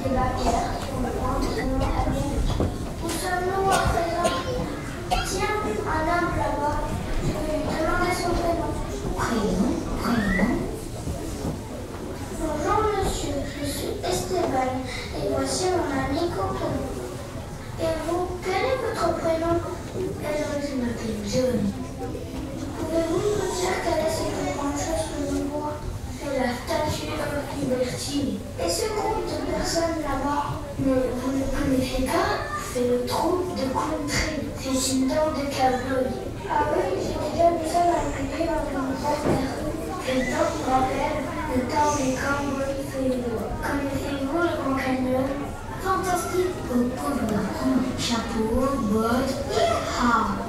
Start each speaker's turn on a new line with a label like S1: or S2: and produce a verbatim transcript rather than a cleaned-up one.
S1: des barrières sur le continent américain. Où sommes-nous à présent? Tiens, un homme là-bas. Je vais lui demander son prénom.
S2: Prénom, prénom.
S1: Bonjour monsieur, je suis Esteban et voici mon ami Coco. Et vous, quel est votre prénom?
S2: Alors, je m'appelle John.
S1: Pouvez-vous nous dire quelle est cette grande chose que l'on voit?
S2: C'est la statue de Liberty.
S1: Et ce groupe de personnes là-bas?
S2: Mais vous ne connaissez pas? C'est le troupe de country. C'est une danse de cowboy.
S1: Ah oui, j'ai déjà vu ça dans le public dans une grand-mère.
S2: Cette danse me rappelle le temps des cowboys fainéants. Connaissez-vous le Grand Canyon?
S1: Fantastique!
S2: Beaucoup de chapeau, bottes, ha!